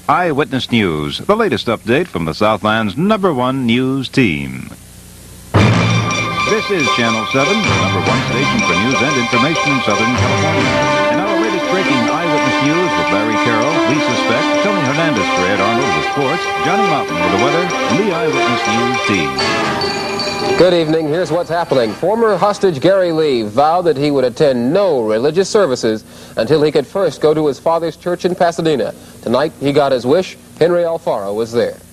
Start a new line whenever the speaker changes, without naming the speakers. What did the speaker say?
Eyewitness News, the latest update from the Southland's #1 news team. This is Channel 7, the #1 station for news and information in Southern California. And our latest breaking Eyewitness News with Larry Carroll, Lisa Speck, Tony Hernandez for Ed Arnold with sports, Johnny Mountain with the weather, and the Eyewitness News team.
Good evening. Here's what's happening. Former hostage Gary Lee vowed that he would attend no religious services until he could first go to his father's church in Pasadena. Tonight, he got his wish. Henry Alfaro was there.